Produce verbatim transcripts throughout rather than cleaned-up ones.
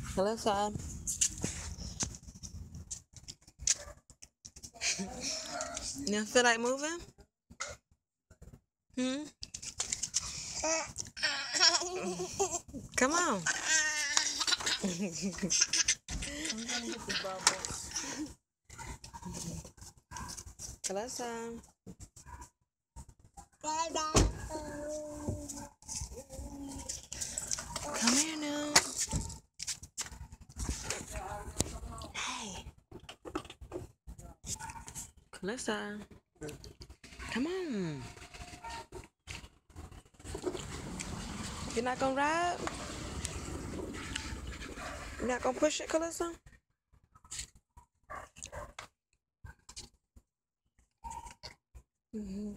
Kalissa. You don't feel like moving? Hmm? Come on. Kalissa. Come here now. Hey. Kalissa. Come on. You're not gonna ride? You're not gonna push it, Kalissa? Mm-hmm.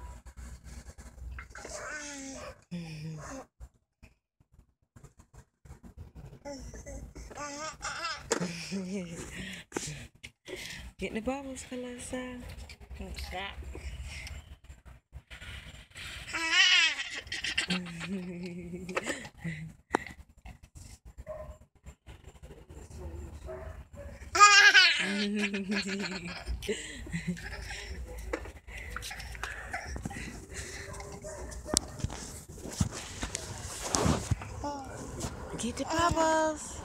Get the bubbles, Kalissa. Get the bubbles.